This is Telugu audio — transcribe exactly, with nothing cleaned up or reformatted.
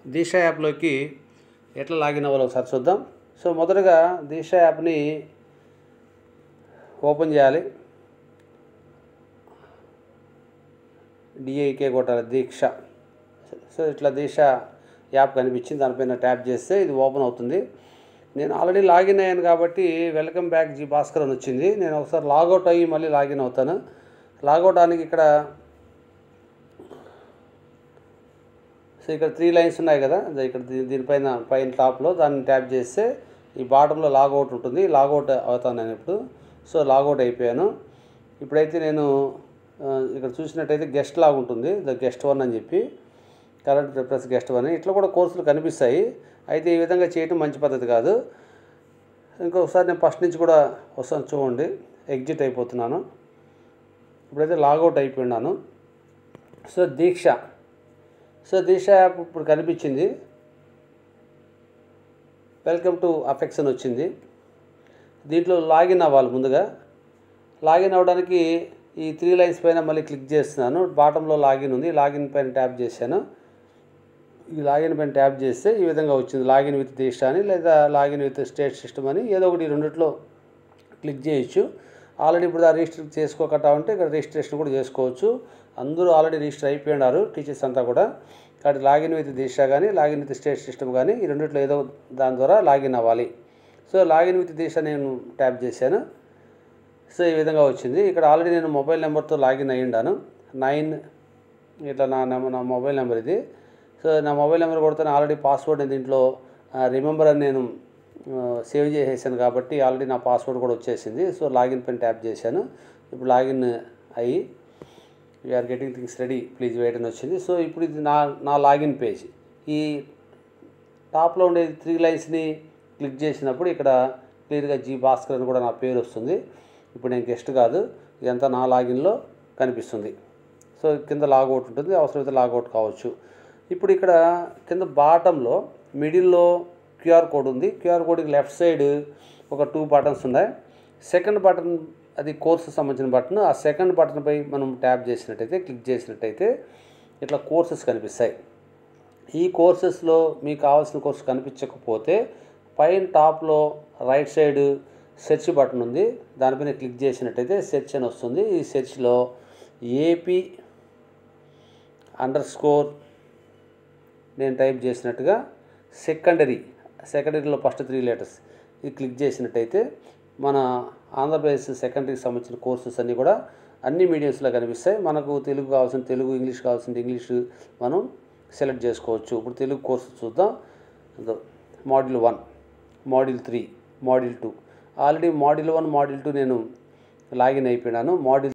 దీక్ష యాప్లోకి ఎట్లా లాగిన్ అవ్వాలో ఒకసారి చూద్దాం. సో మొదటగా దీక్ష యాప్ని ఓపెన్ చేయాలి. డిఐకే కొట్టాలి, దీక్ష. సో ఇట్లా దీక్ష యాప్ కనిపించింది, దానిపైన ట్యాప్ చేస్తే ఇది ఓపెన్ అవుతుంది. నేను ఆల్రెడీ లాగిన్ అయ్యాను కాబట్టి వెల్కమ్ బ్యాక్ జీ భాస్కర్ అని వచ్చింది. నేను ఒకసారి లాగౌట్ అయ్యి మళ్ళీ లాగిన్ అవుతాను. లాగౌట్ అవడానికి ఇక్కడ సో ఇక్కడ త్రీ లైన్స్ ఉన్నాయి కదా, ఇక్కడ దీనిపైన పైన టాప్లో దాన్ని ట్యాప్ చేస్తే ఈ బాటంలో లాగౌట్ ఉంటుంది. లాగౌట్ అవుతాను నేను ఇప్పుడు. సో లాగౌట్ అయిపోయాను. ఇప్పుడైతే నేను ఇక్కడ చూసినట్టయితే గెస్ట్ లాగా ఉంటుంది, ద గెస్ట్ వన్ అని చెప్పి, కరెంట్ ప్లస్ గెస్ట్ వన్. ఇట్లా కూడా కోర్సులు కనిపిస్తాయి. అయితే ఈ విధంగా చేయటం మంచి పద్ధతి కాదు. ఇంకొకసారి నేను ఫస్ట్ నుంచి కూడా వస్తాను చూడండి. ఎగ్జిట్ అయిపోతున్నాను. ఇప్పుడైతే లాగౌట్ అయిపోయినాను. So Diksha so Diksha app ఇప్పుడు కనిపించింది. వెల్కమ్ టు అఫెక్షన్ వచ్చింది. దీంట్లో లాగిన్ అవ్వాలి. ముందుగా లాగిన్ అవ్వడానికి ఈ త్రీ లైన్స్ పైన మళ్ళీ క్లిక్ చేస్తున్నాను. బాటంలో లాగిన్ ఉంది, లాగిన్ పైన ట్యాప్ చేశాను. ఈ లాగిన్ పైన ట్యాప్ చేస్తే ఈ విధంగా వచ్చింది, లాగిన్ విత్ దీక్ష అని, లేదా లాగిన్ విత్ స్టేట్ సిస్టమ్ అని, ఏదో ఒకటి రెండిట్లో క్లిక్ చేయొచ్చు. ఆల్రెడీ ఇప్పుడు రిజిస్టర్ చేసుకోకుండా ఉంటే ఇక్కడ రిజిస్ట్రేషన్ కూడా చేసుకోవచ్చు. అందరూ ఆల్రెడీ రిజిస్టర్ అయిపోయినారు, టీచర్స్ అంతా కూడా. కాబట్టి లాగిన్ విత్ దీక్ష కానీ లాగిన్ విత్ స్టేట్ సిస్టమ్ కానీ ఈ రెండిట్లో ఏదో దాని ద్వారా లాగిన్ అవ్వాలి. సో లాగిన్ విత్ దీక్ష నేను ట్యాప్ చేశాను. సో ఈ విధంగా వచ్చింది. ఇక్కడ ఆల్రెడీ నేను మొబైల్ నెంబర్తో లాగిన్ అయ్యి ఉన్నాను. నైన్ ఇట్లా నా నా మొబైల్ నెంబర్ ఇది. సో నా మొబైల్ నెంబర్ కొడితే ఆల్రెడీ పాస్వర్డ్ దీంట్లో రిమెంబర్ అని నేను సేవ్ చేసేసాను కాబట్టి ఆల్రెడీ నా పాస్వర్డ్ కూడా వచ్చేసింది. సో లాగిన్ పైన ట్యాప్ చేశాను. ఇప్పుడు లాగిన్ అయ్యి we're getting things ready, please wait అని వచ్చింది. సో ఇప్పుడు ఇది నా నా లాగిన్ పేజ్. ఈ టాప్లో ఉండే త్రీ లైన్స్ని క్లిక్ చేసినప్పుడు ఇక్కడ క్లియర్గా జీ భాస్కర్ అని కూడా నా పేరు వస్తుంది. ఇప్పుడు నేను గెస్ట్ కాదు, ఇదంతా నా లాగిన్లో కనిపిస్తుంది. సో కింద లాగౌట్ ఉంటుంది, అవసరమైతే లాగౌట్ కావచ్చు. ఇప్పుడు ఇక్కడ కింద బాటంలో మిడిల్లో క్యూఆర్ కోడ్ ఉంది. క్యూఆర్ కోడ్కి లెఫ్ట్ సైడ్ ఒక టూ బటన్స్ ఉన్నాయి. సెకండ్ బటన్ అది కోర్సు సంబంధించిన బటన్. ఆ సెకండ్ బటన్పై మనం ట్యాప్ చేసినట్టయితే, క్లిక్ చేసినట్టయితే ఇట్లా కోర్సెస్ కనిపిస్తాయి. ఈ కోర్సెస్లో మీకు కావాల్సిన కోర్సు కనిపించకపోతే పైన టాప్లో రైట్ సైడ్ సెర్చ్ బటన్ ఉంది, దానిపైన క్లిక్ చేసినట్టయితే సెర్చ్ అని వస్తుంది. ఈ సెర్చ్లో ఏపీ అండర్ స్కోర్ నేను టైప్ చేసినట్టుగా సెకండరీ సెకండరీలో ఫస్ట్ త్రీ లెటర్స్ ఇది క్లిక్ చేసినట్టయితే మన ఆంధ్రప్రదేశ్ సెకండరీకి సంబంధించిన కోర్సెస్ అన్నీ కూడా అన్ని మీడియంస్లో కనిపిస్తాయి. మనకు తెలుగు కావాల్సిన తెలుగు, ఇంగ్లీష్ కావాల్సిన ఇంగ్లీష్ మనం సెలెక్ట్ చేసుకోవచ్చు. ఇప్పుడు తెలుగు కోర్సు చూద్దాం. Module one, module three, module two. Already module one module two నేను లాగిన్ అయిపోయినాను. మాడ్యూల్